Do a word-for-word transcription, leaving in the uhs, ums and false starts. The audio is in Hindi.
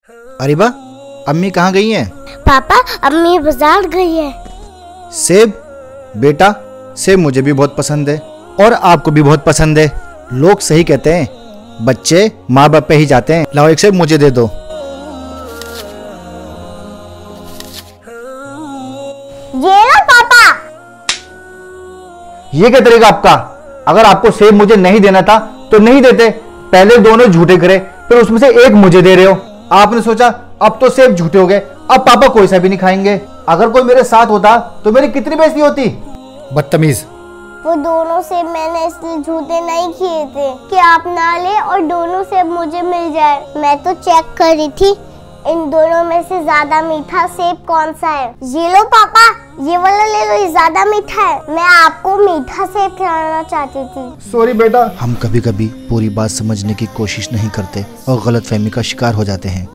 अरीबा, अम्मी कहाँ गई हैं? पापा, अम्मी बाजार गई है। सेब? बेटा, सेब मुझे भी बहुत पसंद है और आपको भी बहुत पसंद है। लोग सही कहते हैं, बच्चे माँ बाप पे ही जाते हैं। लाओ एक सेब मुझे दे दो। ये लो पापा। ये क्या तरीका आपका? अगर आपको सेब मुझे नहीं देना था तो नहीं देते। पहले दोनों झूठे करे, फिर उसमें से एक मुझे दे रहे हो। आपने सोचा अब तो सेब झूठे हो गए, अब पापा कोई सा भी नहीं खाएंगे। अगर कोई मेरे साथ होता तो मेरी कितनी बेइज्जती होती। बदतमीज। वो दोनों सेब मैंने इसलिए झूठे नहीं किए थे कि आप ना ले और दोनों सेब मुझे मिल जाए। मैं तो चेक कर रही थी इन दोनों में से ज्यादा मीठा सेब कौन सा है। ये लो पापा, ये वाला ले लो, ये ज्यादा मीठा है। मैं आपको मीठा सेब खिलाना चाहती थी। सॉरी बेटा। हम कभी कभी पूरी बात समझने की कोशिश नहीं करते और गलतफहमी का शिकार हो जाते हैं।